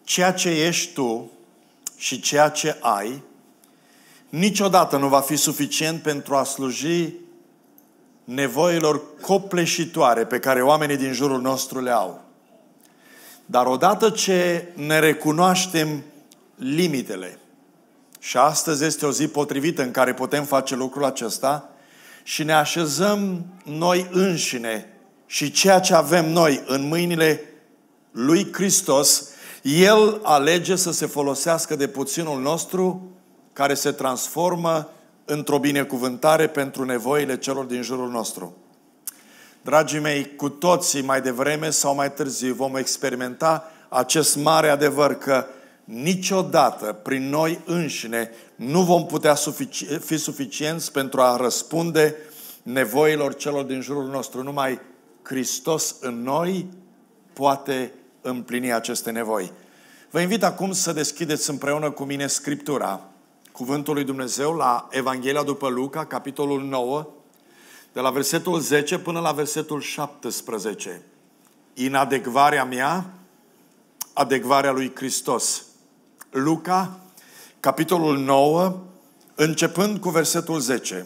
ceea ce ești tu și ceea ce ai niciodată nu va fi suficient pentru a sluji nevoilor copleșitoare pe care oamenii din jurul nostru le au. Dar odată ce ne recunoaștem limitele, și astăzi este o zi potrivită în care putem face lucrul acesta, și ne așezăm noi înșine și ceea ce avem noi în mâinile lui Hristos, El alege să se folosească de puținul nostru care se transformă într-o binecuvântare pentru nevoile celor din jurul nostru. Dragii mei, cu toții mai devreme sau mai târziu vom experimenta acest mare adevăr că niciodată prin noi înșine nu vom putea fi suficienți pentru a răspunde nevoilor celor din jurul nostru. Numai Hristos în noi poate împlini aceste nevoi. Vă invit acum să deschideți împreună cu mine Scriptura, Cuvântul lui Dumnezeu, la Evanghelia după Luca, capitolul 9, de la versetul 10 până la versetul 17. Inadecvarea mea, adecvarea lui Hristos. Luca, capitolul 9, începând cu versetul 10.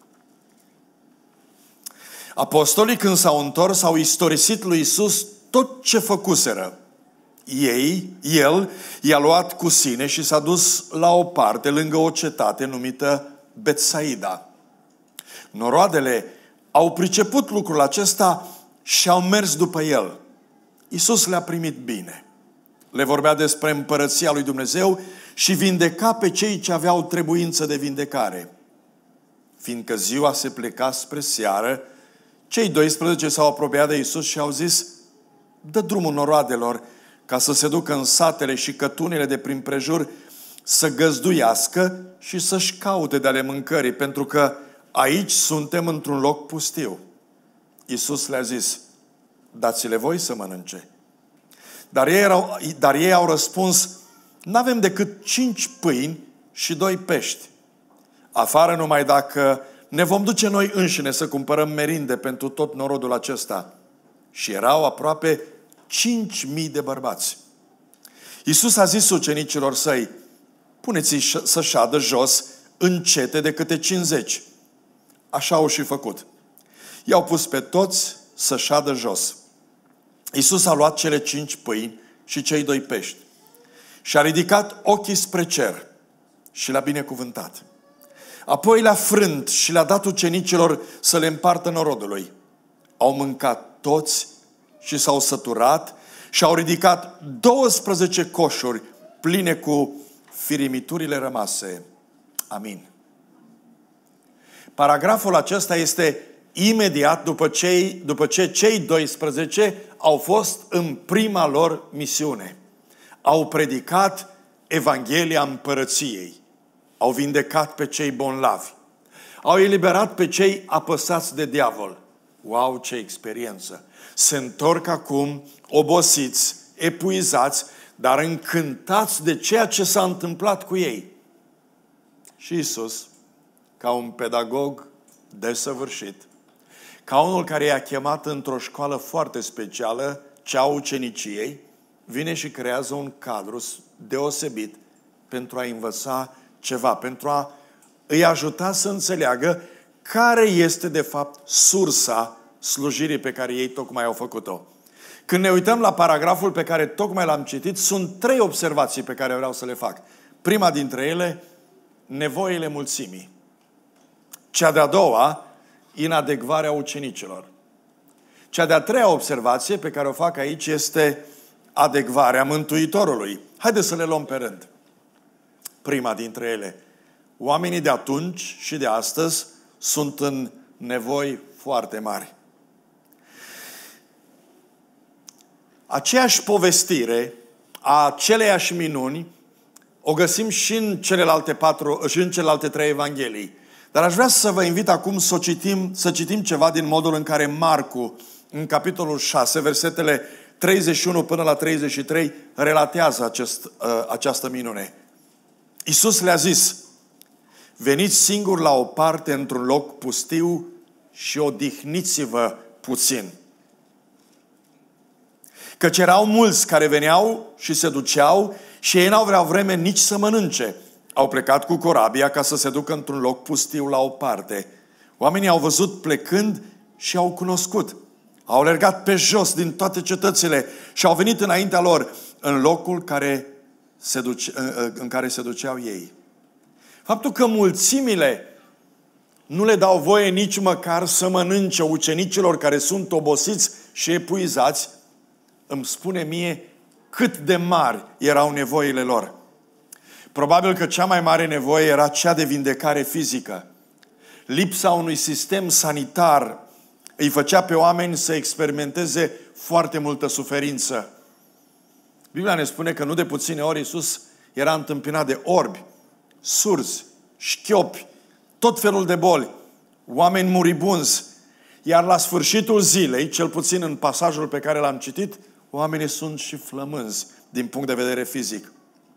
Apostolii, când s-au întors, au istorisit lui Iisus tot ce făcuseră. El i-a luat cu sine și s-a dus la o parte, lângă o cetate numită Betsaida. Noroadele au priceput lucrul acesta și au mers după el. Iisus le-a primit bine. Le vorbea despre împărăția lui Dumnezeu și vindeca pe cei ce aveau trebuință de vindecare. Fiindcă ziua se pleca spre seară, cei 12 s-au apropiat de Iisus și au zis: dă drumul noroadelor ca să se ducă în satele și cătunile de prin prejur să găzduiască și să-și caute de ale mâncării, pentru că aici suntem într-un loc pustiu. Iisus le-a zis: dați-le voi să mănânce. Dar ei au răspuns: n-avem decât 5 pâini și 2 pești. Afară numai dacă ne vom duce noi înșine să cumpărăm merinde pentru tot norodul acesta. Și erau aproape 5.000 de bărbați. Iisus a zis ucenicilor săi: puneți-i să șadă jos în cete de câte 50. Așa au și făcut. I-au pus pe toți să șadă jos. Iisus a luat cele 5 pâini și cei 2 pești și a ridicat ochii spre cer și le-a binecuvântat. Apoi le-a frânt și le-a dat ucenicilor să le împartă norodului. Au mâncat toți și s-au săturat și au ridicat 12 coșuri pline cu firimiturile rămase. Amin. Paragraful acesta este imediat după ce cei 12 au fost în prima lor misiune. Au predicat Evanghelia Împărăției. Au vindecat pe cei bolnavi. Au eliberat pe cei apăsați de diavol. Wow, ce experiență! Se întorc acum obosiți, epuizați, dar încântați de ceea ce s-a întâmplat cu ei. Și Iisus, ca un pedagog desăvârșit, ca unul care i-a chemat într-o școală foarte specială, cea a uceniciei, vine și creează un cadru deosebit pentru a învăța ceva, pentru a îi ajuta să înțeleagă care este de fapt sursa slujirii pe care ei tocmai au făcut-o. Când ne uităm la paragraful pe care tocmai l-am citit, sunt 3 observații pe care vreau să le fac. Prima dintre ele, nevoile mulțimii. Cea de-a doua, inadecvarea ucenicilor. Cea de-a treia observație pe care o fac aici este adecvarea Mântuitorului. Haideți să le luăm pe rând. Prima dintre ele, oamenii de atunci și de astăzi sunt în nevoi foarte mari. Aceeași povestire a aceleiași minuni o găsim și în celelalte 3 evanghelii. Dar aș vrea să vă invit acum să citim ceva din modul în care Marcu, în capitolul 6, versetele 31 până la 33, relatează această minune. Iisus le-a zis: veniți singuri la o parte într-un loc pustiu și odihniți-vă puțin. Căci erau mulți care veneau și se duceau și ei n-aveau vreme nici să mănânce. Au plecat cu corabia ca să se ducă într-un loc pustiu la o parte. Oamenii au văzut plecând și au cunoscut. Au alergat pe jos din toate cetățile și au venit înaintea lor în locul în care se duceau ei. Faptul că mulțimile nu le dau voie nici măcar să mănânce ucenicilor care sunt obosiți și epuizați, îmi spune mie cât de mari erau nevoile lor. Probabil că cea mai mare nevoie era cea de vindecare fizică. Lipsa unui sistem sanitar îi făcea pe oameni să experimenteze foarte multă suferință. Biblia ne spune că nu de puține ori Iisus era întâmpinat de orbi, surzi, șchiopi, tot felul de boli, oameni muribunzi. Iar la sfârșitul zilei, cel puțin în pasajul pe care l-am citit, oamenii sunt și flămânzi din punct de vedere fizic.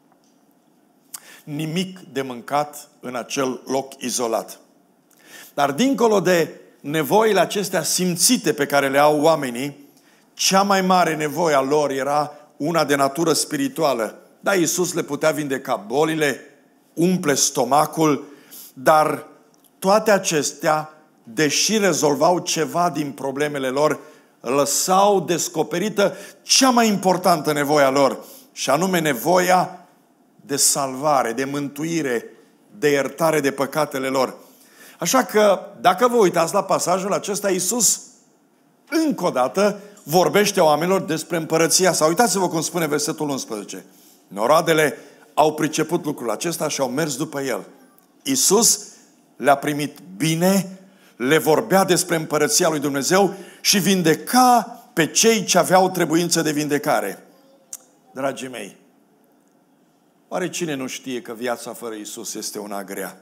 Nimic de mâncat în acel loc izolat. Dar dincolo de nevoile acestea simțite pe care le au oamenii, cea mai mare nevoie a lor era una de natură spirituală. Da, Iisus le putea vindeca bolile, umple stomacul, dar toate acestea, deși rezolvau ceva din problemele lor, lăsau descoperită cea mai importantă nevoie a lor, și anume nevoia de salvare, de mântuire, de iertare de păcatele lor. Așa că, dacă vă uitați la pasajul acesta, Iisus, încă o dată, vorbește oamenilor despre împărăția sa. Uitați-vă cum spune versetul 11. Noroadele au priceput lucrul acesta și au mers după el. Iisus le-a primit bine, le vorbea despre împărăția lui Dumnezeu și vindeca pe cei ce aveau trebuință de vindecare. Dragii mei, oare cine nu știe că viața fără Iisus este una grea,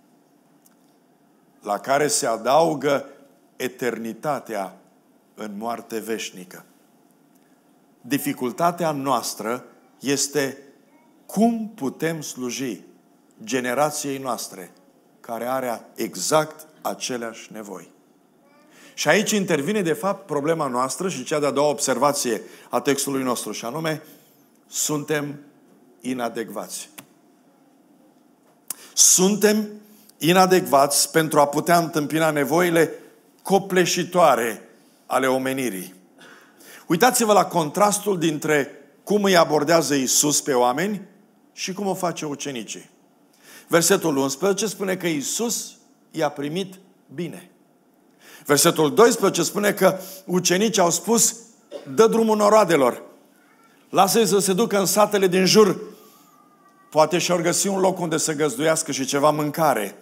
la care se adaugă eternitatea în moarte veșnică? Dificultatea noastră este cum putem sluji generației noastre care are exact aceleași nevoi. Și aici intervine de fapt problema noastră și cea de-a doua observație a textului nostru, și anume, suntem inadecvați. Suntem inadecvați pentru a putea întâmpina nevoile copleșitoare ale omenirii. Uitați-vă la contrastul dintre cum îi abordează Iisus pe oameni și cum o face ucenicii. Versetul 11 spune că Iisus i-a primit bine. Versetul 12 spune că ucenicii au spus: dă drumul noroadelor, lasă-i să se ducă în satele din jur, poate și-or găsi un loc unde să găzduiască și ceva mâncare.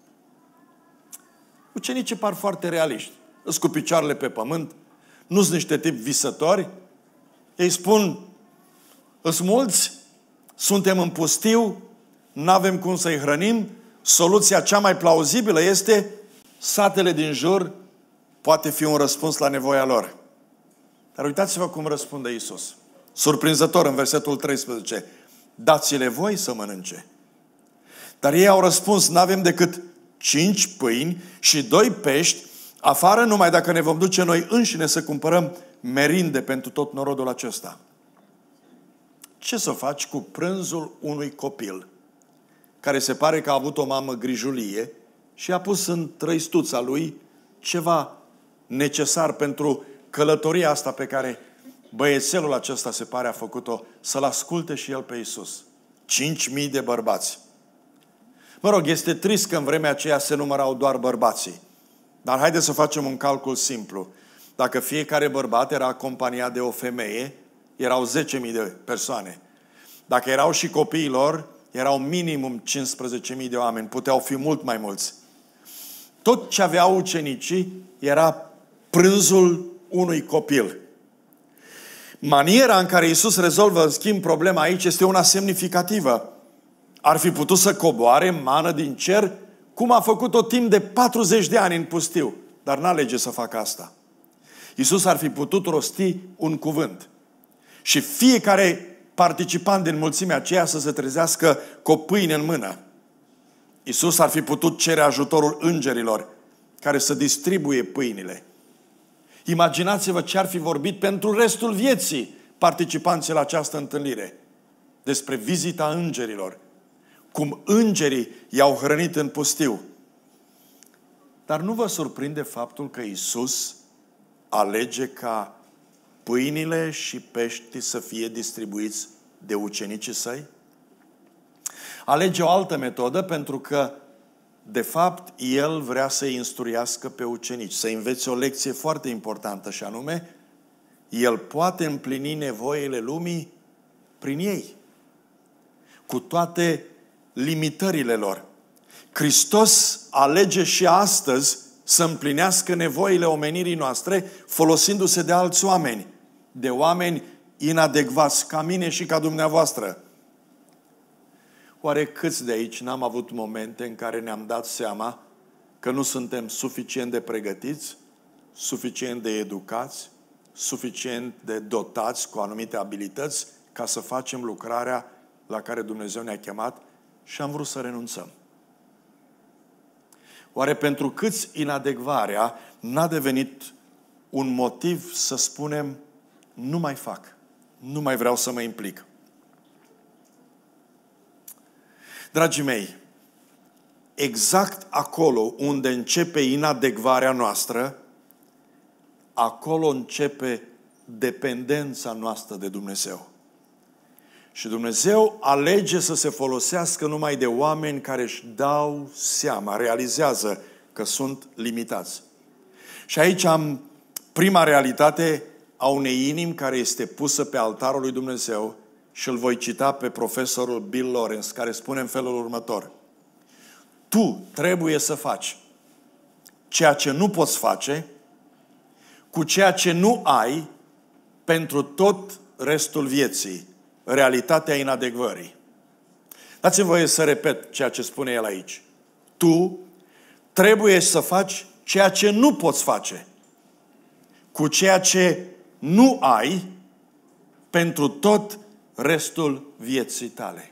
Ucenicii par foarte realiști, îs cu picioarele pe pământ, nu-s niște tipi visători. Ei spun: îs mulți, suntem în pustiu, n-avem cum să-i hrănim, soluția cea mai plauzibilă este satele din jur, poate fi un răspuns la nevoia lor. Dar uitați-vă cum răspunde Iisus. Surprinzător în versetul 13. Dați-le voi să mănânce. Dar ei au răspuns: n-avem decât 5 pâini și 2 pești, afară numai dacă ne vom duce noi înșine să cumpărăm merinde pentru tot norodul acesta. Ce să faci cu prânzul unui copil care se pare că a avut o mamă grijulie și a pus în trăistuța lui ceva necesar pentru călătoria asta pe care băiețelul acesta se pare a făcut-o, să-L asculte și el pe Iisus. 5.000 de bărbați. Mă rog, este trist că în vremea aceea se numărau doar bărbații. Dar haideți să facem un calcul simplu. Dacă fiecare bărbat era acompaniat de o femeie, erau 10.000 de persoane. Dacă erau și copiii lor, erau minimum 15.000 de oameni. Puteau fi mult mai mulți. Tot ce aveau ucenicii era prânzul unui copil. Maniera în care Iisus rezolvă, în schimb, problema aici este una semnificativă. Ar fi putut să coboare mană din cer, cum a făcut-o timp de 40 de ani în pustiu, dar n-alege să facă asta. Iisus ar fi putut rosti un cuvânt și fiecare participant din mulțimea aceea să se trezească cu o pâine în mână. Iisus ar fi putut cere ajutorul îngerilor care să distribuie pâinile. Imaginați-vă ce ar fi vorbit pentru restul vieții participanții la această întâlnire despre vizita îngerilor, cum îngerii i-au hrănit în pustiu. Dar nu vă surprinde faptul că Iisus alege ca pâinile și peștii să fie distribuiți de ucenicii săi? Alege o altă metodă pentru că, de fapt, El vrea să-i instruiască pe ucenici, să învețe o lecție foarte importantă și anume, El poate împlini nevoile lumii prin ei, cu toate limitările lor. Hristos alege și astăzi să împlinească nevoile omenirii noastre folosindu-se de alți oameni, de oameni inadecvați ca mine și ca dumneavoastră. Oare câți de aici n-am avut momente în care ne-am dat seama că nu suntem suficient de pregătiți, suficient de educați, suficient de dotați cu anumite abilități ca să facem lucrarea la care Dumnezeu ne-a chemat și am vrut să renunțăm? Oare pentru câți inadecvarea n-a devenit un motiv să spunem nu mai fac, nu mai vreau să mă implic? Dragii mei, exact acolo unde începe inadecvarea noastră, acolo începe dependența noastră de Dumnezeu. Și Dumnezeu alege să se folosească numai de oameni care își dau seama, realizează că sunt limitați. Și aici am prima realitate a unei inimi care este pusă pe altarul lui Dumnezeu și îl voi cita pe profesorul Bill Lawrence, care spune în felul următor: tu trebuie să faci ceea ce nu poți face cu ceea ce nu ai pentru tot restul vieții. Realitatea inadecvării. Dați-mi voie să repet ceea ce spune el aici. Tu trebuie să faci ceea ce nu poți face cu ceea ce nu ai pentru tot restul vieții tale.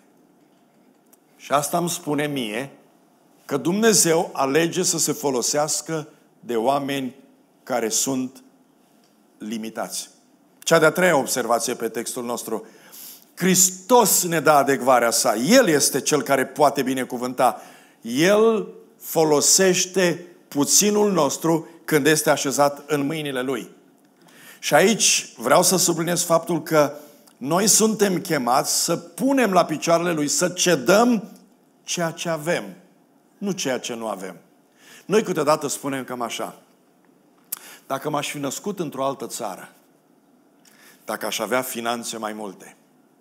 Și asta îmi spune mie că Dumnezeu alege să se folosească de oameni care sunt limitați. Cea de-a treia observație pe textul nostru. Hristos ne dă adecvarea sa. El este Cel care poate binecuvânta. El folosește puținul nostru când este așezat în mâinile Lui. Și aici vreau să subliniez faptul că noi suntem chemați să punem la picioarele Lui, să cedăm ceea ce avem, nu ceea ce nu avem. Noi câteodată spunem cam așa: dacă m-aș fi născut într-o altă țară, dacă aș avea finanțe mai multe,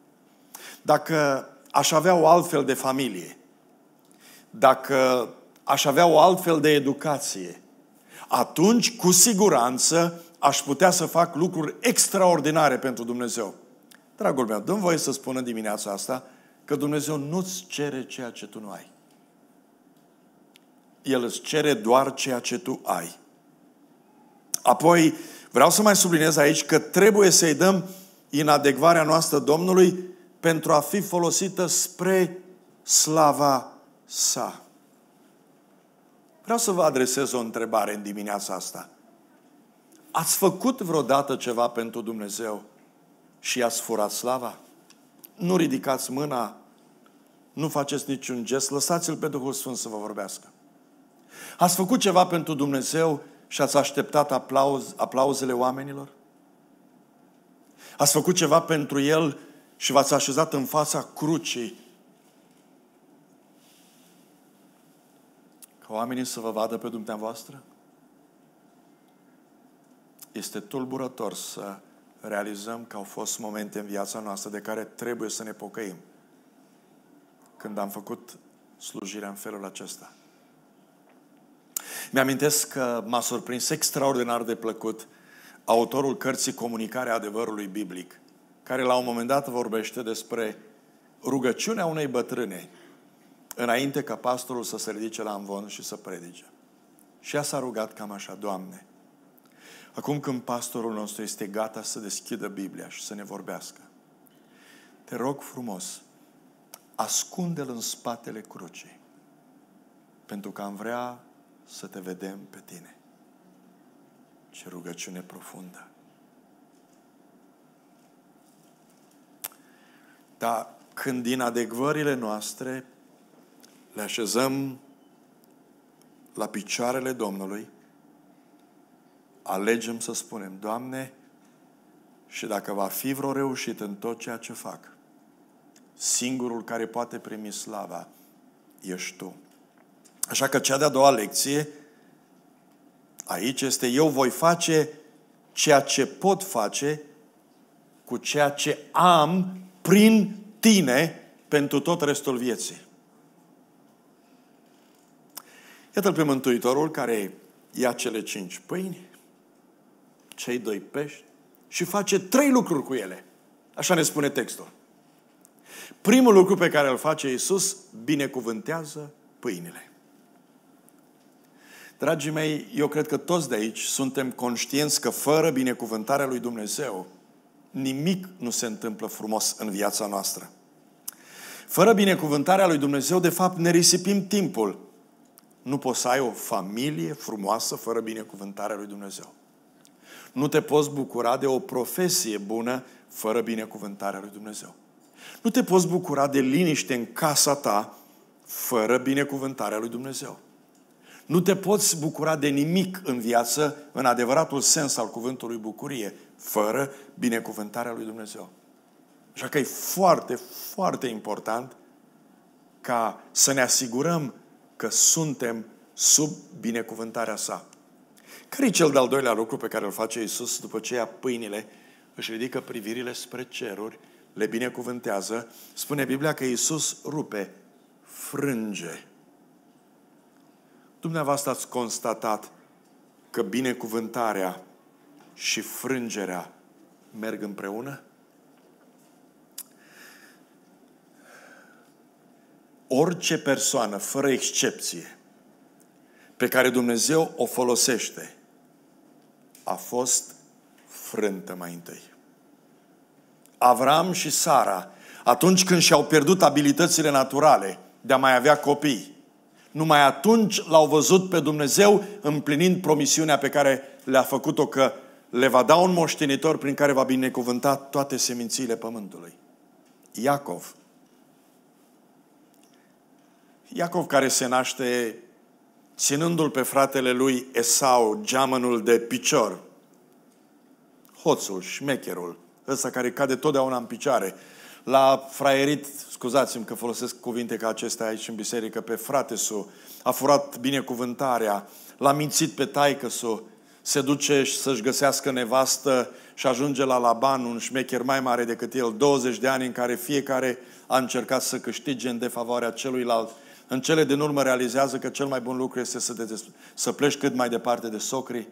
dacă aș avea o altfel de familie, dacă aș avea o altfel de educație, atunci, cu siguranță, aș putea să fac lucruri extraordinare pentru Dumnezeu. Dragul meu, dă-mi voie să spun în dimineața asta că Dumnezeu nu-ți cere ceea ce tu nu ai. El îți cere doar ceea ce tu ai. Apoi, vreau să mai subliniez aici că trebuie să-i dăm inadecvarea noastră Domnului pentru a fi folosită spre slava sa. Vreau să vă adresez o întrebare în dimineața asta. Ați făcut vreodată ceva pentru Dumnezeu și i-ați furat slava? Nu ridicați mâna, nu faceți niciun gest, lăsați-L pe Duhul Sfânt să vă vorbească. Ați făcut ceva pentru Dumnezeu și ați așteptat aplauzele oamenilor? Ați făcut ceva pentru El și v-ați așezat în fața crucii ca oamenii să vă vadă pe dumneavoastră? Este tulburător să realizăm că au fost momente în viața noastră de care trebuie să ne pocăim când am făcut slujirea în felul acesta. Mi-amintesc că m-a surprins extraordinar de plăcut autorul cărții Comunicarea adevărului biblic, care la un moment dat vorbește despre rugăciunea unei bătrâne înainte ca pastorul să se ridice la amvon și să predice. Și ea s-a rugat cam așa: Doamne, acum când pastorul nostru este gata să deschidă Biblia și să ne vorbească, te rog frumos, ascunde-L în spatele crucii, pentru că am vrea să te vedem pe tine. Ce rugăciune profundă! Dar când din adecvările noastre le așezăm la picioarele Domnului, alegem să spunem, Doamne, și dacă va fi vreo reușită în tot ceea ce fac, singurul care poate primi slava ești Tu. Așa că cea de-a doua lecție aici este: eu voi face ceea ce pot face cu ceea ce am prin Tine pentru tot restul vieții. Iată-L pe Mântuitorul care ia cele 5 pâini, cei 2 pești și face 3 lucruri cu ele. Așa ne spune textul. Primul lucru pe care îl face Iisus, binecuvântează pâinile. Dragii mei, eu cred că toți de aici suntem conștienți că fără binecuvântarea lui Dumnezeu, nimic nu se întâmplă frumos în viața noastră. Fără binecuvântarea lui Dumnezeu, de fapt, ne risipim timpul. Nu poți să ai o familie frumoasă fără binecuvântarea lui Dumnezeu. Nu te poți bucura de o profesie bună fără binecuvântarea lui Dumnezeu. Nu te poți bucura de liniște în casa ta fără binecuvântarea lui Dumnezeu. Nu te poți bucura de nimic în viață, în adevăratul sens al cuvântului bucurie, fără binecuvântarea lui Dumnezeu. Așa că e foarte, foarte important ca să ne asigurăm că suntem sub binecuvântarea sa. Care e cel de-al doilea lucru pe care îl face Iisus după ce ia pâinile, își ridică privirile spre ceruri, le binecuvântează? Spune Biblia că Iisus rupe, frânge. Dumneavoastră ați constatat că binecuvântarea și frângerea merg împreună? Orice persoană, fără excepție, pe care Dumnezeu o folosește, a fost frântă mai întâi. Avram și Sara, atunci când și-au pierdut abilitățile naturale de a mai avea copii, numai atunci l-au văzut pe Dumnezeu împlinind promisiunea pe care le-a făcut-o, că le va da un moștenitor prin care va binecuvânta toate semințiile pământului. Iacov. Iacov, care se naște ținându-l pe fratele lui Esau geamănul de picior. Hoțul, șmecherul, ăsta care cade totdeauna în picioare. L-a fraierit, scuzați-mi că folosesc cuvinte ca acestea aici în biserică, pe frate-su, a furat binecuvântarea, l-a mințit pe taică-su, se duce să-și găsească nevastă și ajunge la Laban, un șmecher mai mare decât el, 20 de ani în care fiecare a încercat să câștige în defavoarea celuilalt. În cele din urmă realizează că cel mai bun lucru este să pleci cât mai departe de socrii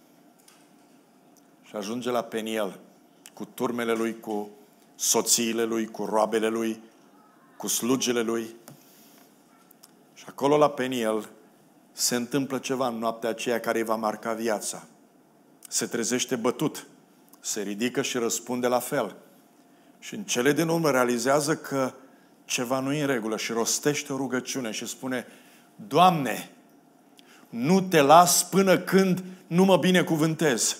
și ajunge la Peniel cu turmele lui, cu soțiile lui, cu roabele lui, cu slugile lui. Și acolo la Peniel se întâmplă ceva în noaptea aceea care îi va marca viața. Se trezește bătut, se ridică și răspunde la fel. Și în cele din urmă realizează că ceva nu e în regulă și rostește o rugăciune și spune: Doamne, nu te las până când nu mă binecuvântezi.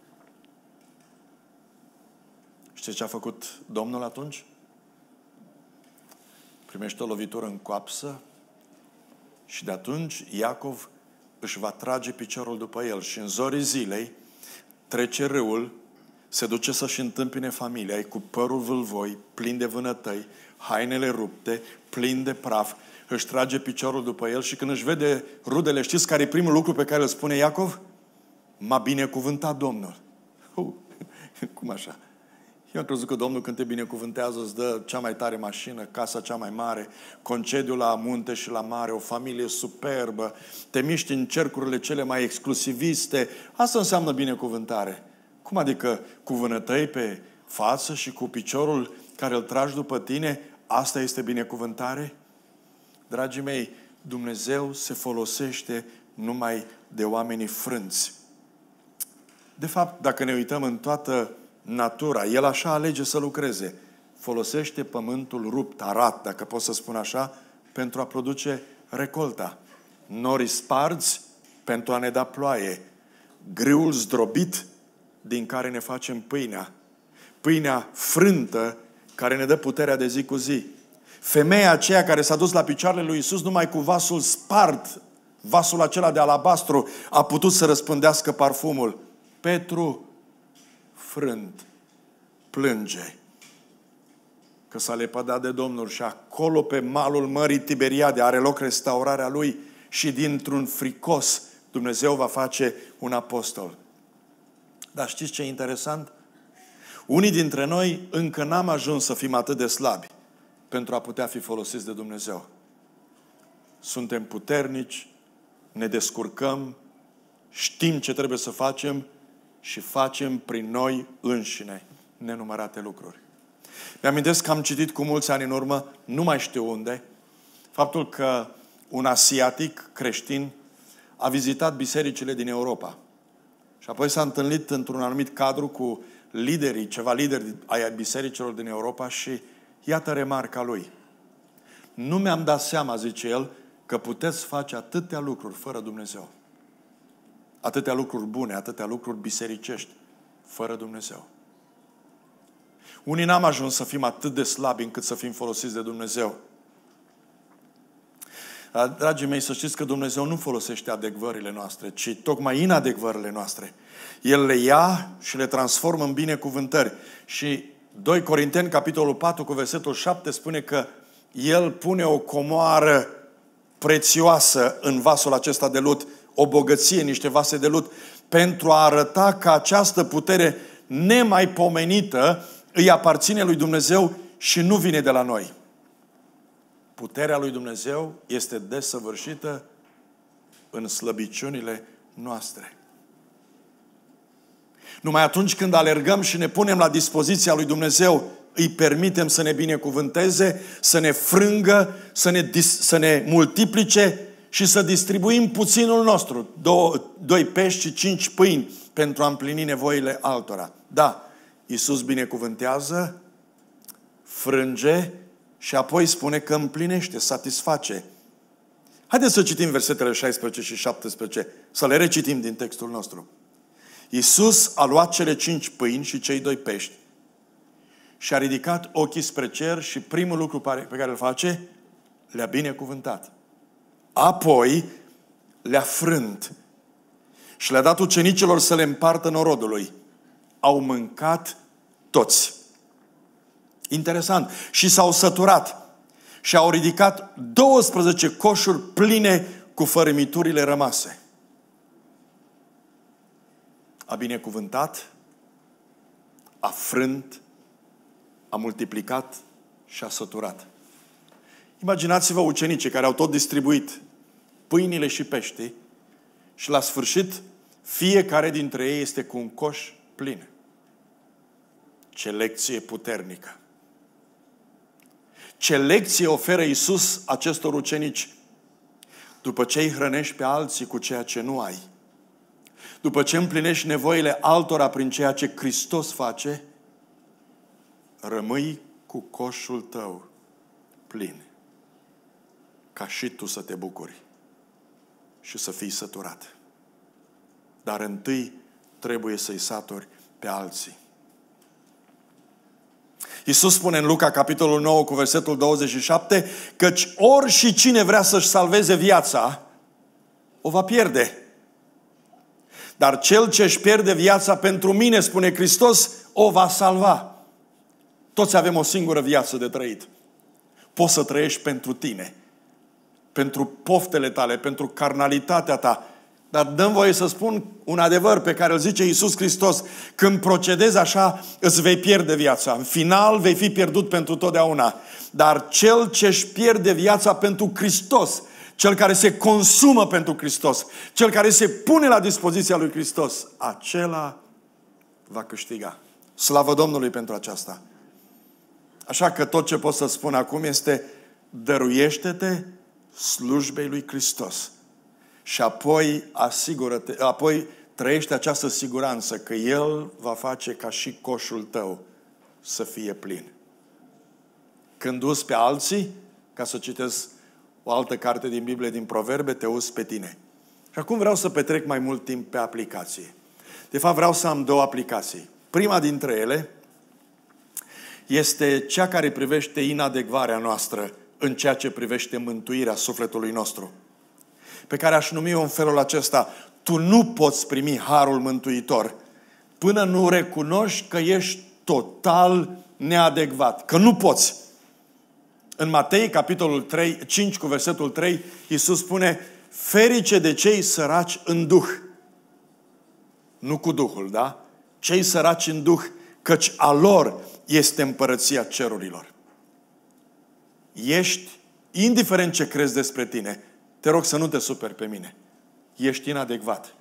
Știți ce a făcut Domnul atunci? Primește o lovitură în coapsă și de atunci Iacov își va trage piciorul după el și în zorii zilei trece râul, se duce să-și întâmpine familia, cu părul vâlvoi, plin de vânătăi, hainele rupte, plin de praf, își trage piciorul după el și când își vede rudele, știți care e primul lucru pe care îl spune Iacov? M-a binecuvântat Domnul. Cum așa? Eu am crezut că Domnul, când te binecuvântează, îți dă cea mai tare mașină, casa cea mai mare, concediu la munte și la mare, o familie superbă, te miști în cercurile cele mai exclusiviste. Asta înseamnă binecuvântare. Cum adică cu vânătăi pe față și cu piciorul care îl tragi după tine, asta este binecuvântare? Dragii mei, Dumnezeu se folosește numai de oamenii frânți. De fapt, dacă ne uităm în toată natura, El așa alege să lucreze. Folosește pământul rupt, arat, dacă pot să spun așa, pentru a produce recolta. Norii sparți pentru a ne da ploaie. Grâul zdrobit din care ne facem pâinea. Pâinea frântă care ne dă puterea de zi cu zi. Femeia aceea care s-a dus la picioarele lui Iisus numai cu vasul spart, vasul acela de alabastru, a putut să răspândească parfumul. Petru, frânt, plânge că s-a lepădat de Domnul și acolo pe malul Mării Tiberiade are loc restaurarea lui și dintr-un fricos Dumnezeu va face un apostol. Dar știți ce e interesant? Unii dintre noi încă n-am ajuns să fim atât de slabi pentru a putea fi folosiți de Dumnezeu. Suntem puternici, ne descurcăm, știm ce trebuie să facem și facem prin noi înșine nenumărate lucruri. Mi-amintesc că am citit cu mulți ani în urmă, nu mai știu unde, faptul că un asiatic creștin a vizitat bisericile din Europa. Și apoi s-a întâlnit într-un anumit cadru cu ceva lideri ai bisericilor din Europa și iată remarca lui. Nu mi-am dat seama, zice el, că puteți face atâtea lucruri fără Dumnezeu. Atâtea lucruri bune, atâtea lucruri bisericești, fără Dumnezeu. Unii n-am ajuns să fim atât de slabi încât să fim folosiți de Dumnezeu. Dar, dragii mei, să știți că Dumnezeu nu folosește adecvările noastre, ci tocmai inadecvările noastre. El le ia și le transformă în binecuvântări. Și 2 Corinteni, capitolul 4, cu versetul 7, spune că El pune o comoară prețioasă în vasul acesta de lut, o bogăție, niște vase de lut, pentru a arăta că această putere nemaipomenită îi aparține lui Dumnezeu și nu vine de la noi. Puterea lui Dumnezeu este desăvârșită în slăbiciunile noastre. Numai atunci când alergăm și ne punem la dispoziția lui Dumnezeu, îi permitem să ne binecuvânteze, să ne frângă, să ne multiplice și să distribuim puținul nostru. 2 pești și 5 pâini pentru a împlini nevoile altora. Da, Iisus binecuvântează, frânge și apoi spune că împlinește, satisface. Haideți să citim versetele 16 și 17, să le recitim din textul nostru. Iisus a luat cele 5 pâini și cei 2 pești și a ridicat ochii spre cer și primul lucru pe care îl face, le-a binecuvântat. Apoi le-a frânt și le-a dat ucenicilor să le împartă norodului. Au mâncat toți. Interesant. Și s-au săturat și au ridicat 12 coșuri pline cu fărâmiturile rămase. A binecuvântat, a frânt, a multiplicat și a săturat. Imaginați-vă ucenicii care au tot distribuit pâinile și peștii și la sfârșit fiecare dintre ei este cu un coș plin. Ce lecție puternică! Ce lecție oferă Iisus acestor ucenici? După ce îi hrănești pe alții cu ceea ce nu ai, după ce împlinești nevoile altora prin ceea ce Hristos face, rămâi cu coșul tău plin, ca și tu să te bucuri și să fii săturat. Dar întâi trebuie să-i saturi pe alții. Iisus spune în Luca, capitolul 9, cu versetul 27, căci ori și cine vrea să-și salveze viața, o va pierde. Dar cel ce își pierde viața pentru mine, spune Hristos, o va salva. Toți avem o singură viață de trăit. Poți să trăiești pentru tine, pentru poftele tale, pentru carnalitatea ta. Dar dă-mi voie să spun un adevăr pe care îl zice Iisus Hristos. Când procedezi așa, îți vei pierde viața. În final vei fi pierdut pentru totdeauna. Dar cel ce își pierde viața pentru Hristos, cel care se consumă pentru Hristos, cel care se pune la dispoziția lui Hristos, acela va câștiga. Slavă Domnului pentru aceasta. Așa că tot ce pot să spun acum este: dăruiește-te slujbei lui Hristos. Și apoi apoi trăiește această siguranță că El va face ca și coșul tău să fie plin. Când uzi pe alții, ca să citesc o altă carte din Biblie, din Proverbe, te uzi pe tine. Și acum vreau să petrec mai mult timp pe aplicație. De fapt, vreau să am 2 aplicații. Prima dintre ele este cea care privește inadecvarea noastră în ceea ce privește mântuirea sufletului nostru. Pe care aș numi-o în felul acesta: tu nu poți primi harul mântuitor până nu recunoști că ești total neadecvat. Că nu poți. În Matei, capitolul 5, cu versetul 3, Iisus spune: ferice de cei săraci în Duh. Nu cu Duhul, da? Cei săraci în Duh, căci a lor este împărăția cerurilor. Ești, indiferent ce crezi despre tine, te rog să nu te superi pe mine. Ești inadecvat.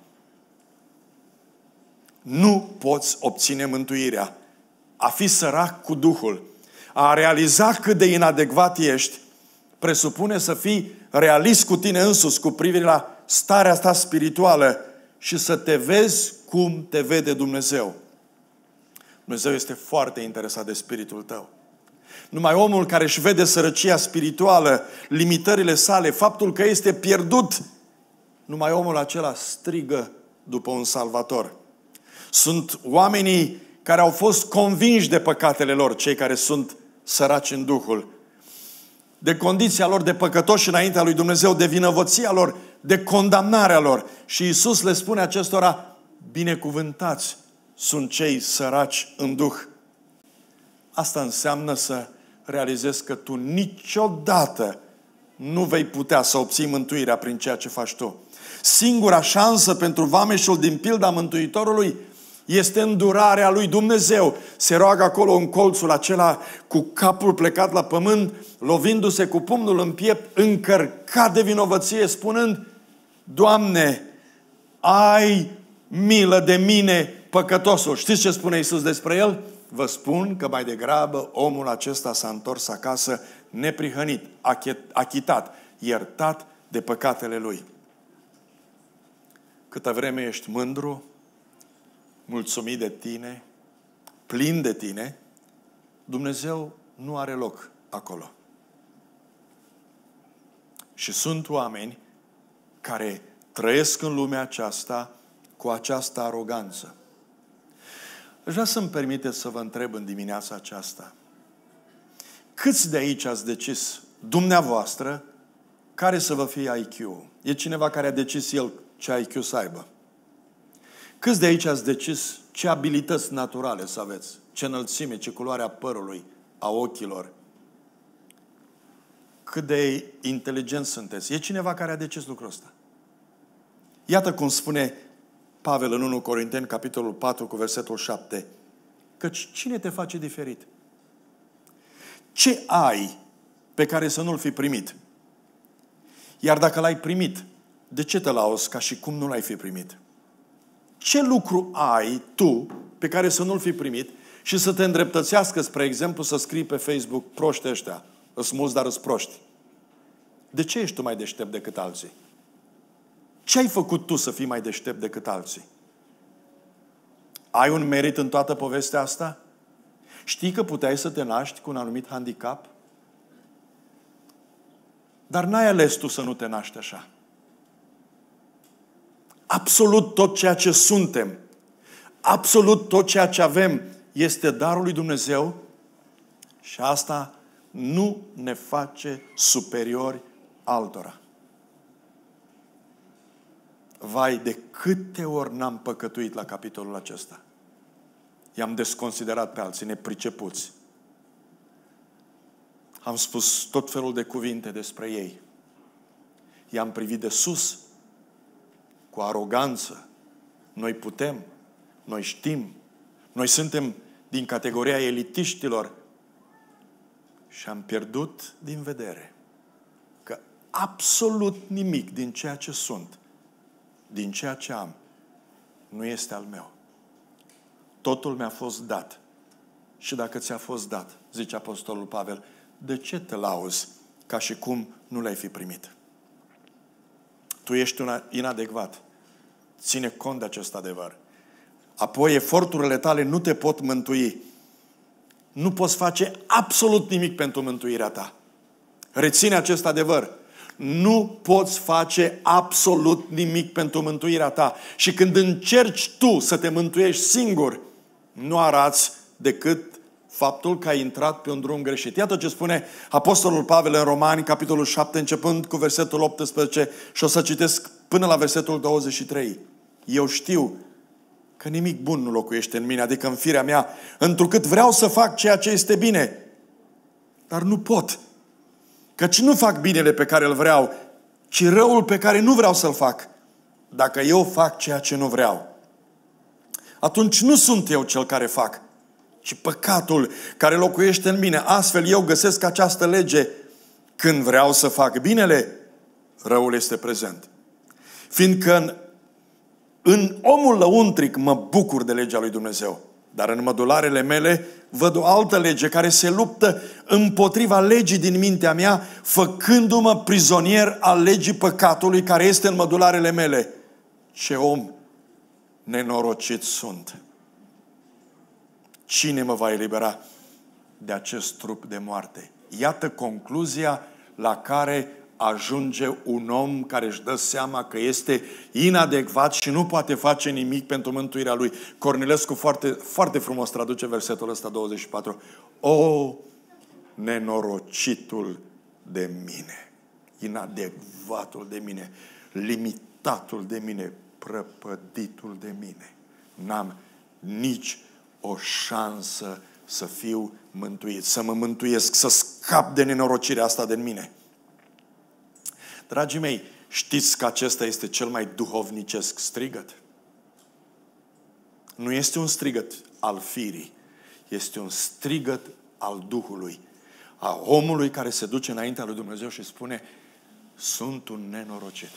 Nu poți obține mântuirea. A fi sărac cu Duhul, a realiza cât de inadecvat ești, presupune să fii realist cu tine însuți cu privire la starea ta spirituală și să te vezi cum te vede Dumnezeu. Dumnezeu este foarte interesat de spiritul tău. Numai omul care își vede sărăcia spirituală, limitările sale, faptul că este pierdut, numai omul acela strigă după un salvator. Sunt oamenii care au fost convinși de păcatele lor, cei care sunt săraci în Duhul, de condiția lor de păcătoși înaintea lui Dumnezeu, de vinovăția lor, de condamnarea lor. Și Iisus le spune acestora: binecuvântați sunt cei săraci în Duh. Asta înseamnă să realizezi că tu niciodată nu vei putea să obții mântuirea prin ceea ce faci tu. Singura șansă pentru vameșul din pilda Mântuitorului este îndurarea lui Dumnezeu. Se roagă acolo în colțul acela cu capul plecat la pământ, lovindu-se cu pumnul în piept, încărcat de vinovăție, spunând: Doamne, ai milă de mine, păcătosul. Știți ce spune Iisus despre el? Vă spun că mai degrabă omul acesta s-a întors acasă neprihănit, achitat, iertat de păcatele lui. Câtă vreme ești mândru, mulțumit de tine, plin de tine, Dumnezeu nu are loc acolo. Și sunt oameni care trăiesc în lumea aceasta cu această aroganță. Aș vrea să-mi permiteți să vă întreb în dimineața aceasta: câți de aici ați decis dumneavoastră care să vă fie IQ-ul? E cineva care a decis el ce IQ să aibă? Câți de aici ați decis ce abilități naturale să aveți? Ce înălțime, ce culoare a părului, a ochilor? Cât de inteligenți sunteți? E cineva care a decis lucrul ăsta? Iată cum spune Pavel în 1 Corinteni, capitolul 4, cu versetul 7. Căci cine te face diferit? Ce ai pe care să nu-l fi primit? Iar dacă l-ai primit, de ce te lauzi ca și cum nu l-ai fi primit? Ce lucru ai tu pe care să nu-l fi primit și să te îndreptățească, spre exemplu, să scrii pe Facebook: proști ăștia, îs mulți, dar îs proști? De ce ești tu mai deștept decât alții? Ce ai făcut tu să fii mai deștept decât alții? Ai un merit în toată povestea asta? Știi că puteai să te naști cu un anumit handicap? Dar n-ai ales tu să nu te naști așa. Absolut tot ceea ce suntem, absolut tot ceea ce avem este darul lui Dumnezeu și asta nu ne face superiori altora. Vai, de câte ori n-am păcătuit la capitolul acesta. I-am desconsiderat pe alții, nepricepuți. Am spus tot felul de cuvinte despre ei. I-am privit de sus, cu aroganță. Noi putem, noi știm, noi suntem din categoria elitiștilor și am pierdut din vedere că absolut nimic din ceea ce sunt, din ceea ce am, nu este al meu. Totul mi-a fost dat. Și dacă ți-a fost dat, zice Apostolul Pavel, de ce te lauzi ca și cum nu l-ai fi primit? Tu ești inadecvat. Ține cont de acest adevăr. Apoi eforturile tale nu te pot mântui. Nu poți face absolut nimic pentru mântuirea ta. Reține acest adevăr. Nu poți face absolut nimic pentru mântuirea ta. Și când încerci tu să te mântuiești singur, nu arați decât faptul că ai intrat pe un drum greșit. Iată ce spune Apostolul Pavel în Romani, capitolul 7, începând cu versetul 18 și o să citesc până la versetul 23. Eu știu că nimic bun nu locuiește în mine, adică în firea mea, întrucât vreau să fac ceea ce este bine, dar nu pot. Căci nu fac binele pe care îl vreau, ci răul pe care nu vreau să-l fac. Dacă eu fac ceea ce nu vreau, atunci nu sunt eu cel care fac, ci păcatul care locuiește în mine. Astfel eu găsesc această lege: când vreau să fac binele, răul este prezent. Fiindcă în omul lăuntric mă bucur de legea lui Dumnezeu, dar în mădularele mele văd o altă lege care se luptă împotriva legii din mintea mea, făcându-mă prizonier al legii păcatului care este în mădularele mele. Ce om nenorocit sunt! Cine mă va elibera de acest trup de moarte? Iată concluzia la care ajunge un om care își dă seama că este inadecvat și nu poate face nimic pentru mântuirea lui. Cornilescu foarte, foarte frumos traduce versetul ăsta 24. O, nenorocitul de mine, inadecvatul de mine, limitatul de mine, prăpăditul de mine. N-am nici o șansă să fiu mântuit, să mă mântuiesc, să scap de nenorocirea asta de mine. Dragii mei, știți că acesta este cel mai duhovnicesc strigăt? Nu este un strigăt al firii, este un strigăt al Duhului, a omului care se duce înaintea lui Dumnezeu și spune: sunt un nenorocit.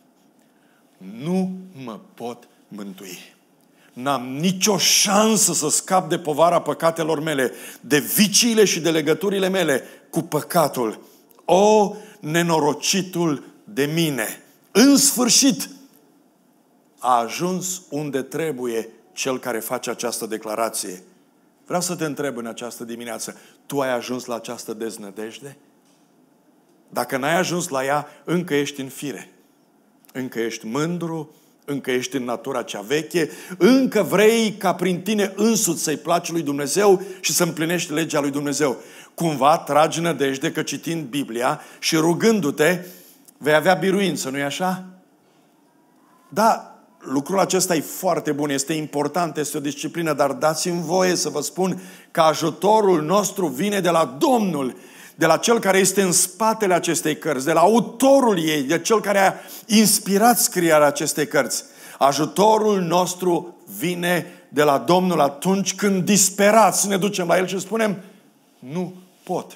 Nu mă pot mântui. N-am nicio șansă să scap de povara păcatelor mele, de viciile și de legăturile mele cu păcatul. O, nenorocitul de mine! În sfârșit a ajuns unde trebuie cel care face această declarație. Vreau să te întreb în această dimineață: tu ai ajuns la această deznădejde? Dacă n-ai ajuns la ea, încă ești în fire. Încă ești mândru, încă ești în natura cea veche, încă vrei ca prin tine însuți să-i placi lui Dumnezeu și să împlinești legea lui Dumnezeu. Cumva tragi nădejde că citind Biblia și rugându-te vei avea biruință, nu-i așa? Da, lucrul acesta e foarte bun, este important, este o disciplină, dar dați-mi voie să vă spun că ajutorul nostru vine de la Domnul, de la Cel care este în spatele acestei cărți, de la autorul ei, de Cel care a inspirat scrierea acestei cărți. Ajutorul nostru vine de la Domnul atunci când disperați ne ducem la El și spunem: nu pot.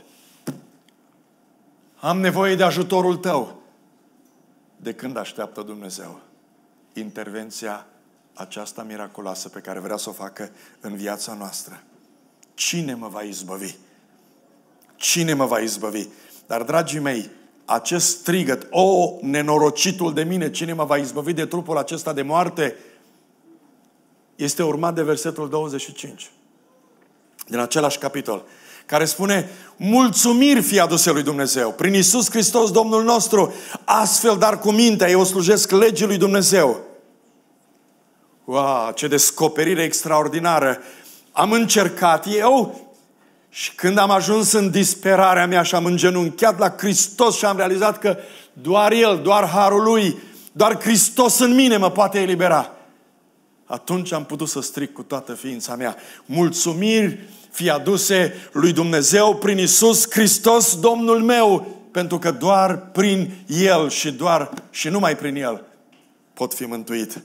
Am nevoie de ajutorul Tău. De când așteaptă Dumnezeu intervenția aceasta miraculoasă pe care vrea să o facă în viața noastră? Cine mă va izbăvi? Cine mă va izbăvi? Dar, dragii mei, acest strigăt: o, nenorocitul de mine, cine mă va izbăvi de trupul acesta de moarte, este urmat de versetul 25 din același capitol, care spune: mulțumiri fie aduse lui Dumnezeu prin Iisus Hristos Domnul nostru, astfel dar cu mintea eu slujesc legii lui Dumnezeu. Wow, ce descoperire extraordinară! Am încercat eu și când am ajuns în disperarea mea și am îngenunchiat la Hristos și am realizat că doar El, doar harul Lui, doar Hristos în mine mă poate elibera, atunci am putut să strig cu toată ființa mea: mulțumiri fie aduse lui Dumnezeu prin Iisus Hristos Domnul meu, pentru că doar prin El și numai prin El pot fi mântuit.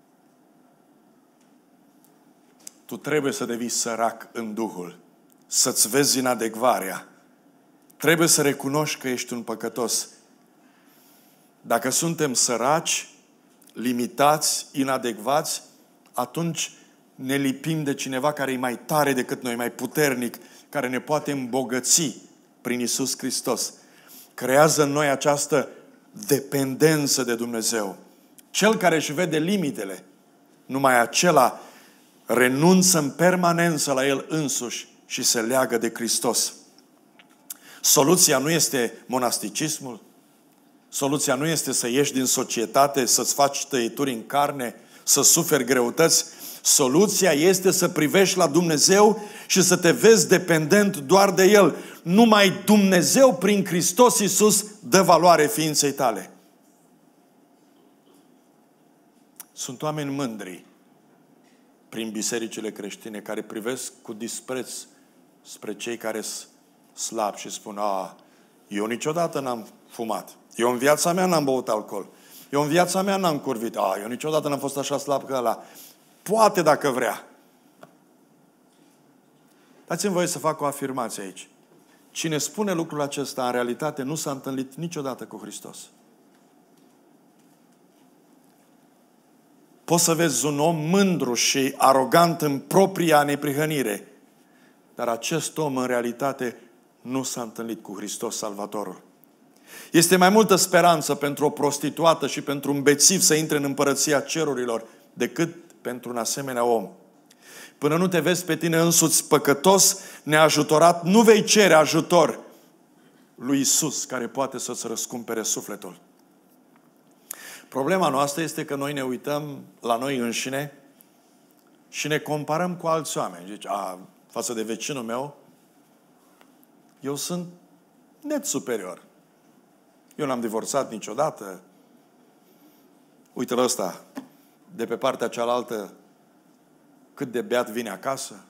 Tu trebuie să devii sărac în Duhul, să-ți vezi inadecvarea. Trebuie să recunoști că ești un păcătos. Dacă suntem săraci, limitați, inadecvați, atunci ne lipim de cineva care e mai tare decât noi, mai puternic, care ne poate îmbogăți prin Iisus Hristos. Creează în noi această dependență de Dumnezeu. Cel care își vede limitele, numai acela renunță în permanență la el însuși și se leagă de Hristos. Soluția nu este monasticismul. Soluția nu este să ieși din societate, să-ți faci tăieturi în carne, să suferi greutăți. Soluția este să privești la Dumnezeu și să te vezi dependent doar de El. Numai Dumnezeu prin Hristos Iisus dă valoare ființei tale. Sunt oameni mândri prin bisericile creștine care privesc cu dispreț spre cei care sunt slabi și spun: eu niciodată n-am fumat. Eu în viața mea n-am băut alcool. Eu în viața mea n-am curvit. Eu niciodată n-am fost așa slab ca ăla. Poate dacă vrea. Dați-mi voie să fac o afirmație aici. Cine spune lucrul acesta, în realitate, nu s-a întâlnit niciodată cu Hristos. Poți să vezi un om mândru și arogant în propria neprihănire, dar acest om, în realitate, nu s-a întâlnit cu Hristos Salvatorul. Este mai multă speranță pentru o prostituată și pentru un bețiv să intre în împărăția cerurilor decât pentru un asemenea om. Până nu te vezi pe tine însuți păcătos, neajutorat, nu vei cere ajutor lui Iisus, care poate să-ți răscumpere sufletul. Problema noastră este că noi ne uităm la noi înșine și ne comparăm cu alți oameni. Zici, față de vecinul meu, eu sunt net superior. Eu n-am divorțat niciodată. Uite-l ăsta, de pe partea cealaltă, cât de beat vine acasă.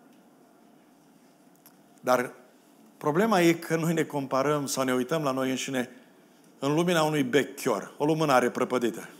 Dar problema e că noi ne comparăm sau ne uităm la noi înșine în lumina unui bec chior, o lumânare prăpădită.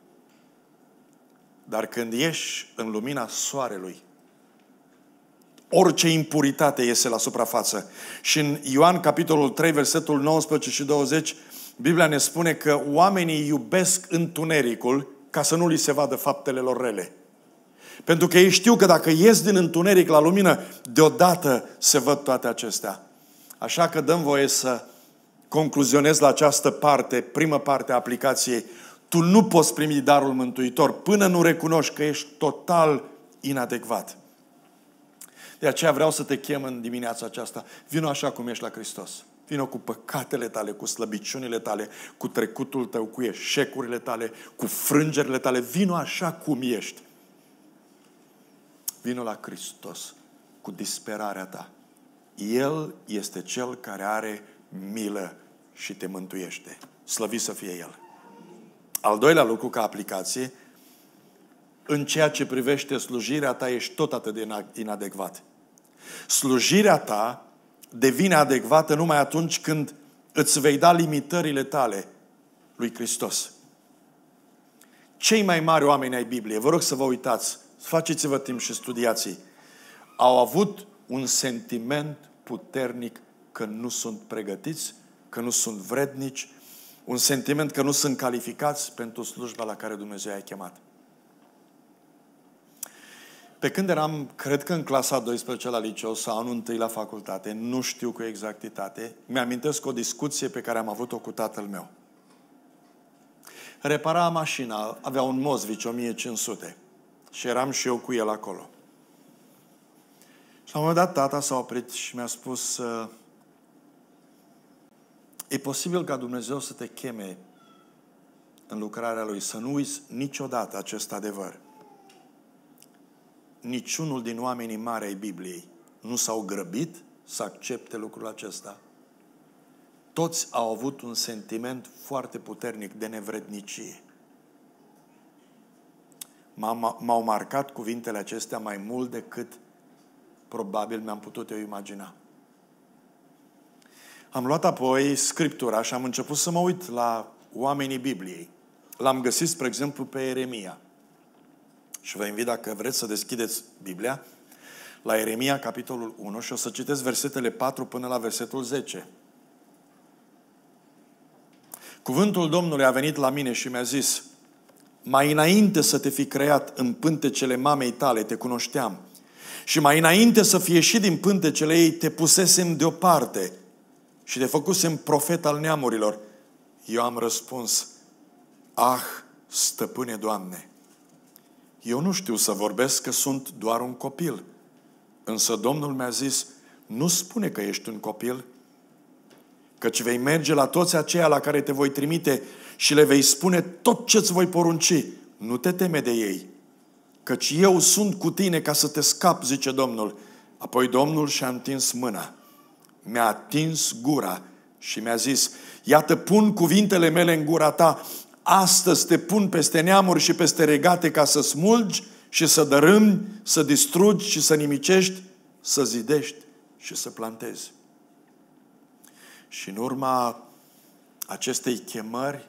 Dar când ieși în lumina soarelui, orice impuritate iese la suprafață. Și în Ioan, capitolul 3, versetul 19 și 20, Biblia ne spune că oamenii iubesc întunericul ca să nu li se vadă faptele lor rele. Pentru că ei știu că dacă ies din întuneric la lumină, deodată se văd toate acestea. Așa că dăm voie să concluzionez la această parte, primă parte a aplicației. Tu nu poți primi darul mântuitor până nu recunoști că ești total inadecvat. De aceea vreau să te chem în dimineața aceasta. Vino așa cum ești la Hristos. Vino cu păcatele tale, cu slăbiciunile tale, cu trecutul tău, cu eșecurile tale, cu frângerile tale. Vino așa cum ești. Vino la Hristos cu disperarea ta. El este Cel care are milă și te mântuiește. Slăvit să fie El. Al doilea lucru ca aplicație, în ceea ce privește slujirea ta, ești tot atât de inadecvat. Slujirea ta devine adecvată numai atunci când îți vei da limitările tale lui Hristos. Cei mai mari oameni ai Bibliei, vă rog să vă uitați, faceți-vă timp și studiați, au avut un sentiment puternic că nu sunt pregătiți, că nu sunt vrednici, un sentiment că nu sunt calificați pentru slujba la care Dumnezeu i-a chemat. Pe când eram, cred că în clasa 12 la liceu sau anul întâi la facultate, nu știu cu exactitate, mi-amintesc o discuție pe care am avut-o cu tatăl meu. Repara mașina, avea un Moskvich 1500 și eram și eu cu el acolo. Și la un moment dat tata s-a oprit și mi-a spus: e posibil ca Dumnezeu să te cheme în lucrarea Lui, să nu uiți niciodată acest adevăr. Niciunul din oamenii mari ai Bibliei nu s-au grăbit să accepte lucrul acesta. Toți au avut un sentiment foarte puternic de nevrednicie. M-au marcat cuvintele acestea mai mult decât probabil mi-am putut eu imagina. Am luat apoi Scriptura și am început să mă uit la oamenii Bibliei. L-am găsit, spre exemplu, pe Ieremia. Și vă invit, dacă vreți, să deschideți Biblia la Ieremia, capitolul 1, și o să citesc versetele 4 până la versetul 10. Cuvântul Domnului a venit la mine și mi-a zis: mai înainte să te fi creat în pântecele mamei tale, te cunoșteam. Și mai înainte să fie ieșit din pântecele ei, te pusesem deoparte și te făcusem profet al neamurilor. Eu am răspuns: Stăpâne Doamne, eu nu știu să vorbesc, că sunt doar un copil. Însă Domnul mi-a zis: nu spune că ești un copil, căci vei merge la toți aceia la care te voi trimite și le vei spune tot ce-ți voi porunci. Nu te teme de ei, căci eu sunt cu tine ca să te scap, zice Domnul. Apoi Domnul și-a întins mâna, mi-a atins gura și mi-a zis, iată, pun cuvintele mele în gura ta, astăzi te pun peste neamuri și peste regate ca să smulgi și să dărâmi, să distrugi și să nimicești, să zidești și să plantezi. Și în urma acestei chemări,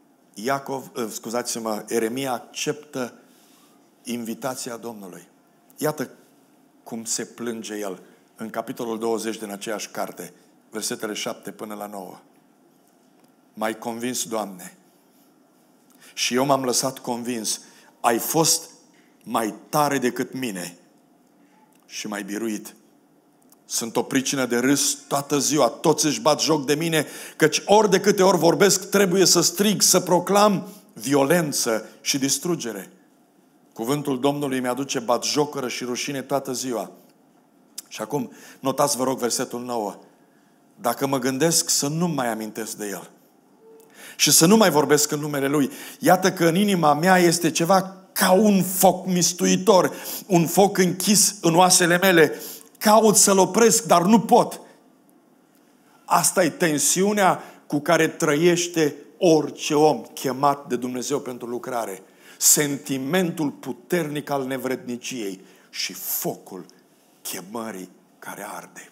Ieremia acceptă invitația Domnului. Iată cum se plânge el în capitolul 20 din aceeași carte, versetele 7 până la 9. M-ai convins, Doamne, și eu m-am lăsat convins. Ai fost mai tare decât mine și m-ai biruit. Sunt o pricină de râs toată ziua. Toți își bat joc de mine, căci ori de câte ori vorbesc, trebuie să strig, să proclam violență și distrugere. Cuvântul Domnului mi-aduce batjocără și rușine toată ziua. Și acum, notați, vă rog, versetul 9. Dacă mă gândesc să nu mai amintesc de el și să nu mai vorbesc în numele Lui, iată că în inima mea este ceva ca un foc mistuitor, un foc închis în oasele mele. Caut să-l opresc, dar nu pot. Asta e tensiunea cu care trăiește orice om chemat de Dumnezeu pentru lucrare. Sentimentul puternic al nevredniciei și focul chemării care arde.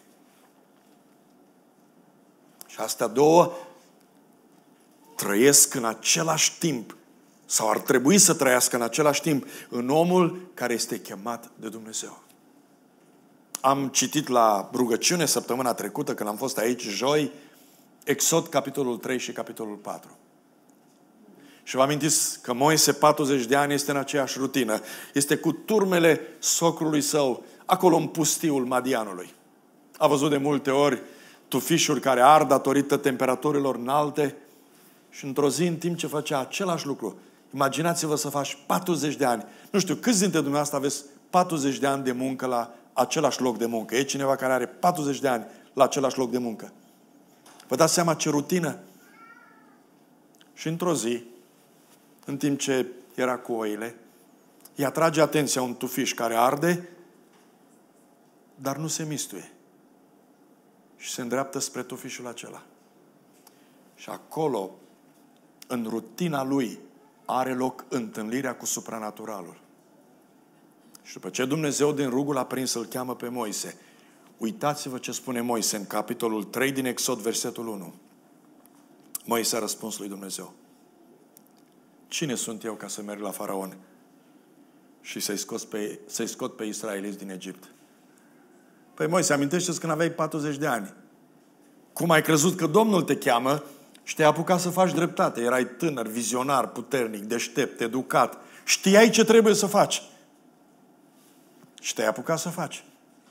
Și astea două trăiesc în același timp, sau ar trebui să trăiască în același timp, în omul care este chemat de Dumnezeu. Am citit la rugăciune săptămâna trecută, când am fost aici joi, Exod, capitolul 3 și capitolul 4. Și vă amintiți că Moise, 40 de ani, este în aceeași rutină. Este cu turmele socrului său, acolo în pustiul Madianului. A văzut de multe ori tufișuri care ard datorită temperaturilor înalte și într-o zi, în timp ce făcea același lucru, imaginați-vă să faci 40 de ani. Nu știu, câți dintre dumneavoastră aveți 40 de ani de muncă la același loc de muncă? E cineva care are 40 de ani la același loc de muncă? Vă dați seama ce rutină? Și într-o zi, în timp ce era cu oile, îi atrage atenția un tufiș care arde, dar nu se mistuie. Și se îndreaptă spre tufișul acela. Și acolo, în rutina lui, are loc întâlnirea cu supranaturalul. Și după ce Dumnezeu din rugul aprins îl cheamă pe Moise, uitați-vă ce spune Moise în capitolul 3 din Exod, versetul 1. Moise a răspuns lui Dumnezeu. Cine sunt eu ca să merg la Faraon și să-i scot pe israeliți din Egipt? Păi Moise, amintește-ți când aveai 40 de ani. Cum ai crezut că Domnul te cheamă și te-ai apucat să faci dreptate. Erai tânăr, vizionar, puternic, deștept, educat. Știai ce trebuie să faci. Și te-ai apucat să faci.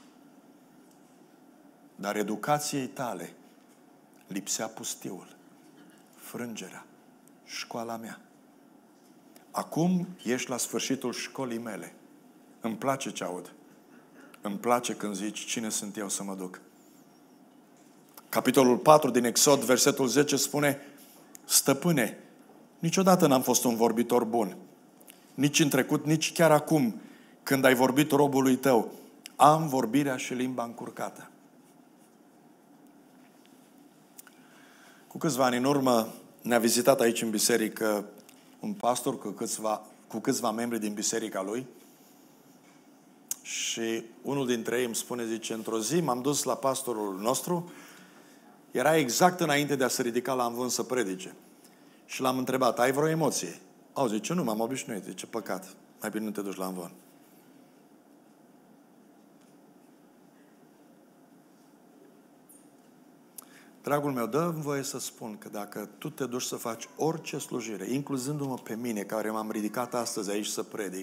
Dar educației tale lipsea pustiul, frângerea, școala mea. Acum ești la sfârșitul școlii mele. Îmi place ce aud. Îmi place când zici, cine sunt eu să mă duc? Capitolul 4 din Exod, versetul 10 spune, Stăpâne, niciodată n-am fost un vorbitor bun. Nici în trecut, nici chiar acum, când ai vorbit robului tău, am vorbirea și limba încurcată. Cu câțiva ani în urmă ne-a vizitat aici în biserică un pastor cu câțiva membri din biserica lui și unul dintre ei îmi spune, zice, într-o zi m-am dus la pastorul nostru, era exact înainte de a se ridica la amvon să predice. Și l-am întrebat, ai vreo emoție? Au, zice, nu, m-am obișnuit, zice, păcat, mai bine nu te duci la amvon. Dragul meu, dă-mi voie să spun că dacă tu te duci să faci orice slujire, incluzându-mă pe mine, care m-am ridicat astăzi aici să predic,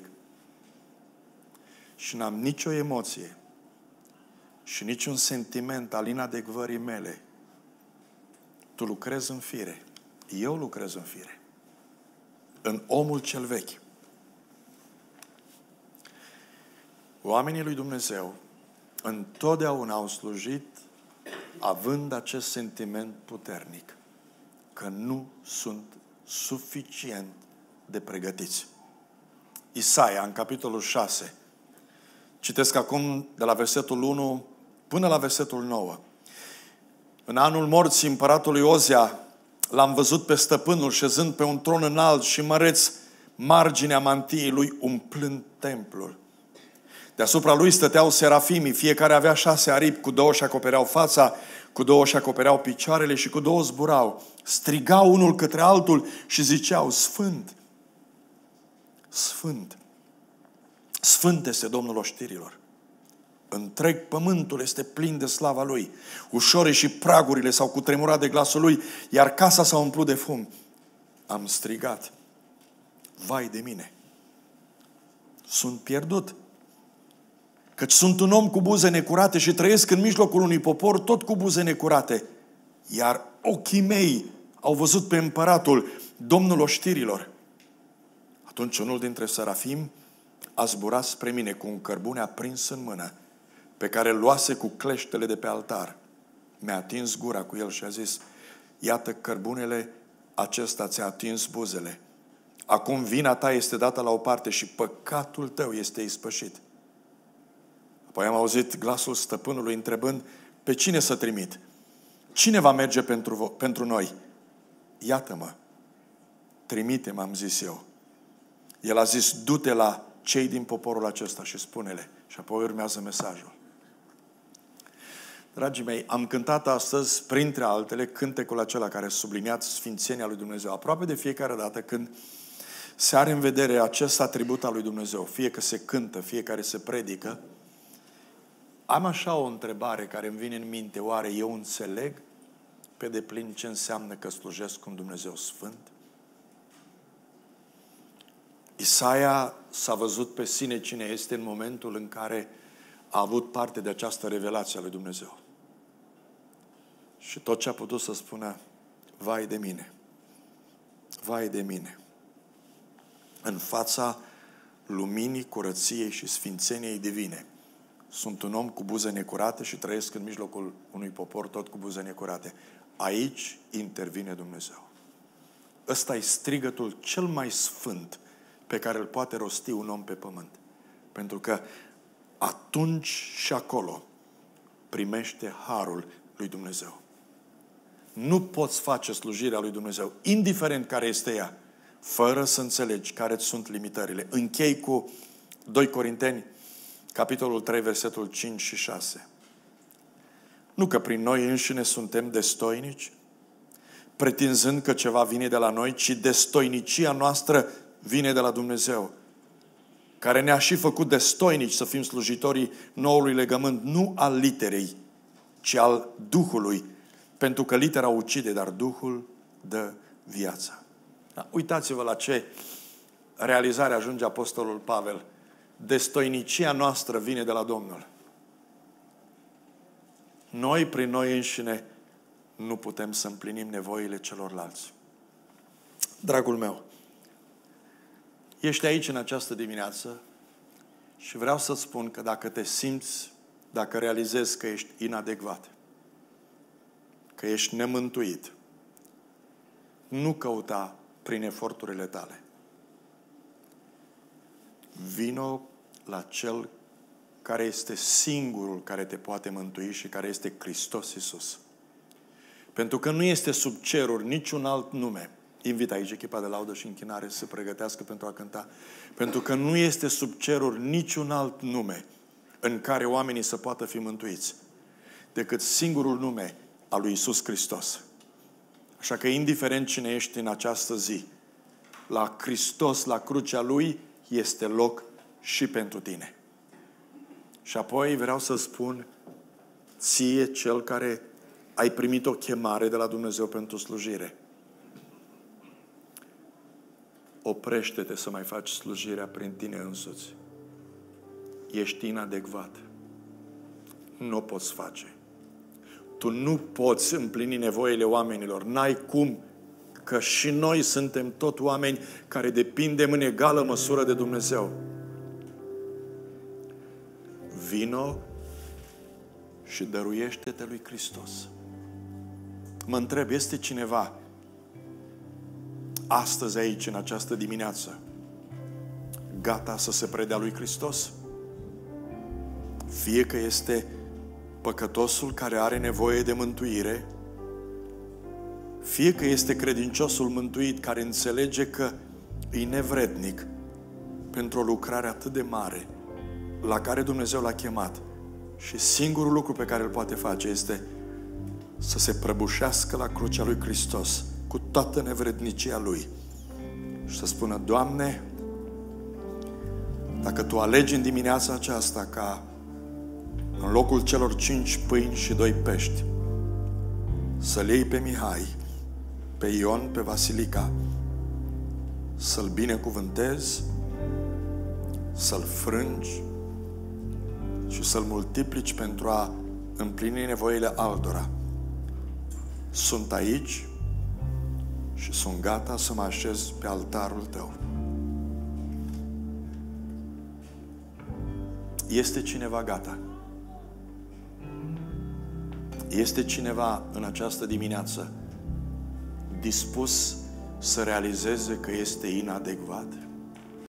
și n-am nicio emoție și niciun sentiment al inadecvării mele, tu lucrezi în fire. Eu lucrez în fire. În omul cel vechi. Oamenii lui Dumnezeu întotdeauna au slujit având acest sentiment puternic că nu sunt suficient de pregătiți. Isaia, în capitolul 6. Citesc acum de la versetul 1 până la versetul 9. În anul morții împăratului Ozia, l-am văzut pe stăpânul șezând pe un tron înalt și măreț, marginea mantiei lui umplând templul. Deasupra lui stăteau serafimii, fiecare avea 6 aripi, cu 2 își acopereau fața, cu 2 își acopereau picioarele și cu 2 zburau. Strigau unul către altul și ziceau: Sfânt, Sfânt, Sfânt este Domnul oștirilor. Întreg pământul este plin de slava Lui. Ușorii și pragurile s-au cutremurat de glasul Lui, iar casa s-a umplut de fum. Am strigat: vai de mine! Sunt pierdut, căci sunt un om cu buze necurate și trăiesc în mijlocul unui popor tot cu buze necurate. Iar ochii mei au văzut pe împăratul, Domnul oștirilor. Atunci unul dintre serafim a zburat spre mine cu un cărbune aprins în mână, pe care îl luase cu cleștele de pe altar. Mi-a atins gura cu el și a zis: iată, cărbunele acesta ți-a atins buzele. Acum vina ta este dată la o parte și păcatul tău este ispășit. Apoi am auzit glasul stăpânului întrebând: pe cine să trimit? Cine va merge pentru noi? Iată-mă, trimite-mă, am zis eu. El a zis: du-te la cei din poporul acesta și spune-le. Și apoi urmează mesajul. Dragii mei, am cântat astăzi, printre altele, cântecul acela care subliniat sfințenia lui Dumnezeu. Aproape de fiecare dată când se are în vedere acest atribut al lui Dumnezeu, fie că se cântă, fie că se predică, am așa o întrebare care îmi vine în minte: oare eu înțeleg pe deplin ce înseamnă că slujesc un Dumnezeu sfânt? Isaia s-a văzut pe sine cine este în momentul în care a avut parte de această revelație a lui Dumnezeu. Și tot ce a putut să spună: vai de mine, vai de mine. În fața luminii, curăției și sfințeniei divine, sunt un om cu buze necurate și trăiesc în mijlocul unui popor tot cu buze necurate. Aici intervine Dumnezeu. Ăsta e strigătul cel mai sfânt pe care îl poate rosti un om pe pământ. Pentru că atunci și acolo primește harul lui Dumnezeu. Nu poți face slujirea lui Dumnezeu, indiferent care este ea, fără să înțelegi care sunt limitările. Închei cu 2 Corinteni, capitolul 3, versetul 5 și 6. Nu că prin noi înșine suntem destoinici, pretinzând că ceva vine de la noi, ci destoinicia noastră vine de la Dumnezeu, care ne-a și făcut destoinici să fim slujitorii noului legământ, nu al literei, ci al Duhului, pentru că litera ucide, dar Duhul dă viața. Da, uitați-vă la ce realizare ajunge apostolul Pavel. Destoinicia noastră vine de la Domnul. Noi, prin noi înșine, nu putem să împlinim nevoile celorlalți. Dragul meu, ești aici în această dimineață și vreau să-ți spun că dacă te simți, dacă realizezi că ești inadecvat, că ești nemântuit, nu căuta prin eforturile tale. Vino la Cel care este singurul care te poate mântui și care este Hristos Iisus. Pentru că nu este sub ceruri niciun alt nume. Invit aici echipa de laudă și închinare să se pregătească pentru a cânta. Pentru că nu este sub ceruri niciun alt nume în care oamenii să poată fi mântuiți decât singurul nume al lui Iisus Hristos. Așa că indiferent cine ești în această zi, la Hristos, la crucea Lui, este loc și pentru tine. Și apoi vreau să spun ție, cel care ai primit o chemare de la Dumnezeu pentru slujire: oprește-te să mai faci slujirea prin tine însuți. Ești inadecvat. Nu o poți face. Tu nu poți împlini nevoile oamenilor. N-ai cum, că și noi suntem tot oameni care depindem în egală măsură de Dumnezeu. Vino și dăruiește-te lui Hristos. Mă întreb, este cineva astăzi aici, în această dimineață, gata să se predea lui Hristos. Fie că este păcătosul care are nevoie de mântuire, fie că este credinciosul mântuit care înțelege că e nevrednic pentru o lucrare atât de mare la care Dumnezeu l-a chemat și singurul lucru pe care îl poate face este să se prăbușească la crucea lui Hristos cu toată nevrednicia lui și să spună: Doamne, dacă Tu alegi în dimineața aceasta ca în locul celor 5 pâini și 2 pești să-l iei pe Mihai, pe Ion, pe Vasilica, să-l binecuvântezi, să-l frângi și să-l multiplici pentru a împlini nevoile altora. Sunt aici și sunt gata să mă așez pe altarul Tău. Este cineva gata? Este cineva în această dimineață dispus să realizeze că este inadecvat?